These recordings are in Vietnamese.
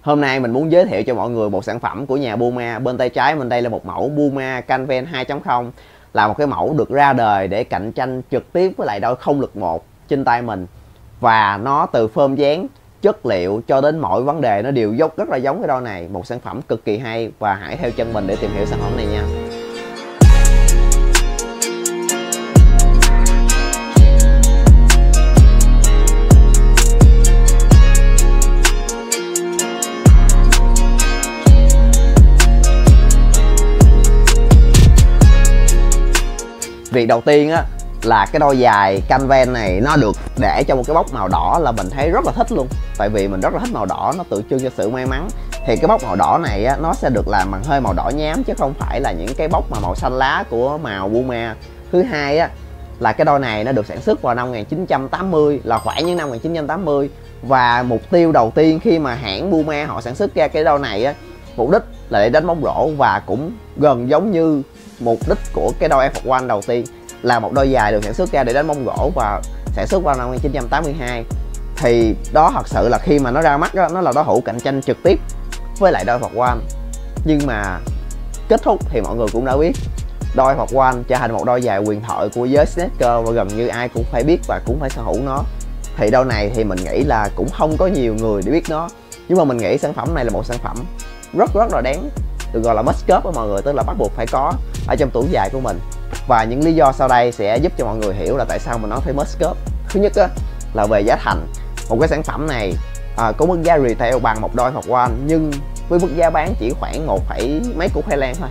Hôm nay mình muốn giới thiệu cho mọi người một sản phẩm của nhà Puma. Bên tay trái mình đây là một mẫu Puma Canven 2.0, là một cái mẫu được ra đời để cạnh tranh trực tiếp với lại đôi không lực 1 trên tay mình. Và nó từ phơm dáng, chất liệu cho đến mọi vấn đề nó đều rất là giống cái đôi này. Một sản phẩm cực kỳ hay, và hãy theo chân mình để tìm hiểu sản phẩm này nha. Việc đầu tiên á là cái đôi giày Canven này nó được để trong một cái bóc màu đỏ, là mình thấy rất là thích luôn. Tại vì mình rất là thích màu đỏ, nó tượng trưng cho sự may mắn. Thì cái bóc màu đỏ này á, nó sẽ được làm bằng hơi màu đỏ nhám, chứ không phải là những cái bóc mà màu xanh lá của màu Puma. Thứ hai á là cái đôi này nó được sản xuất vào năm 1980, là khoảng những năm 1980. Và mục tiêu đầu tiên khi mà hãng Puma họ sản xuất ra cái đôi này á, mục đích là để đánh bóng rổ, và cũng gần giống như mục đích của cái đôi Air Force One đầu tiên, là một đôi giày được sản xuất ra để đánh bóng rổ và sản xuất vào năm 1982. Thì đó thật sự là khi mà nó ra mắt đó, nó là đối thủ cạnh tranh trực tiếp với lại đôi Air Force One. Nhưng mà kết thúc thì mọi người cũng đã biết, đôi Air Force One trở thành một đôi giày huyền thoại của giới sneaker, và gần như ai cũng phải biết và cũng phải sở hữu nó. Thì đôi này thì mình nghĩ là cũng không có nhiều người để biết nó, nhưng mà mình nghĩ sản phẩm này là một sản phẩm rất là đáng được gọi là must have của mọi người, tức là bắt buộc phải có ở trong tủ giày của mình. Và những lý do sau đây sẽ giúp cho mọi người hiểu là tại sao mình nói phải must have. Thứ nhất á, là về giá thành. Một cái sản phẩm này có mức giá retail bằng một đôi Force One, nhưng với mức giá bán chỉ khoảng mấy củ khoai lang thôi,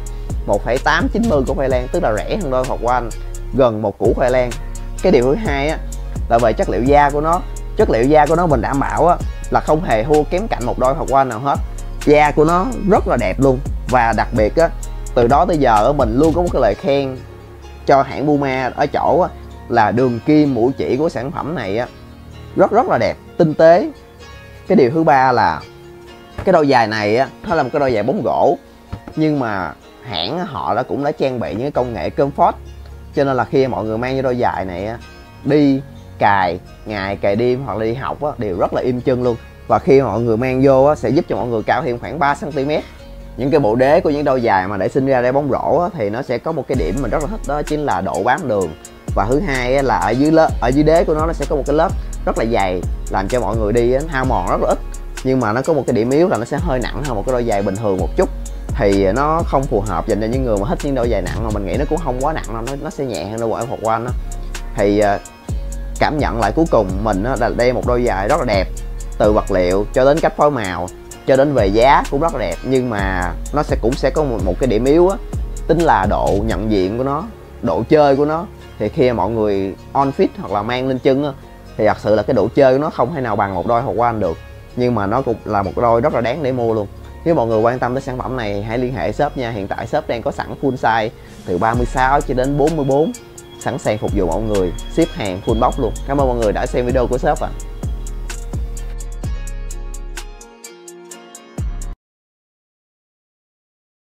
1,890 củ khoai lang, tức là rẻ hơn đôi Force One gần một củ khoai lang. Cái điều thứ hai á là về chất liệu da của nó. Chất liệu da của nó mình đảm bảo á là không hề thua kém cạnh một đôi Force One nào hết. Da của nó rất là đẹp luôn. Và đặc biệt á, từ đó tới giờ mình luôn có một cái lời khen cho hãng Puma ở chỗ á, là đường kim mũi chỉ của sản phẩm này á rất là đẹp, tinh tế. Cái điều thứ ba là cái đôi giày này á, nó là một cái đôi giày bóng gỗ, nhưng mà hãng họ cũng đã trang bị những cái công nghệ comfort, cho nên là khi mọi người mang cái đôi giày này á, đi cài ngày cài đêm hoặc là đi học á, đều rất là im chân luôn. Và khi mọi người mang vô á, sẽ giúp cho mọi người cao thêm khoảng 3 cm. Những cái bộ đế của những đôi giày mà để sinh ra để bóng rổ á, thì nó sẽ có một cái điểm mình rất là thích, đó chính là độ bám đường. Và thứ hai á, là ở dưới đế của nó sẽ có một cái lớp rất là dày, làm cho mọi người đi á, hao mòn rất là ít. Nhưng mà nó có một cái điểm yếu là nó sẽ hơi nặng hơn một cái đôi giày bình thường một chút, thì nó không phù hợp dành cho những người mà thích những đôi giày nặng. Mà mình nghĩ nó cũng không quá nặng đâu, nó sẽ nhẹ hơn đôi Air Force One đó. Thì cảm nhận lại cuối cùng mình á, là đây một đôi giày rất là đẹp, từ vật liệu cho đến cách phối màu cho đến về giá cũng rất là đẹp. Nhưng mà nó cũng sẽ có một cái điểm yếu á, tính là độ nhận diện của nó, độ chơi của nó. Thì khi mọi người on fit hoặc là mang lên chân á, thì thật sự là cái độ chơi của nó không thể nào bằng một đôi Force One được. Nhưng mà nó cũng là một đôi rất là đáng để mua luôn. Nếu mọi người quan tâm tới sản phẩm này hãy liên hệ shop nha. Hiện tại shop đang có sẵn full size từ 36 cho đến 44, sẵn sàng phục vụ mọi người, ship hàng full box luôn. Cảm ơn mọi người đã xem video của shop ạ.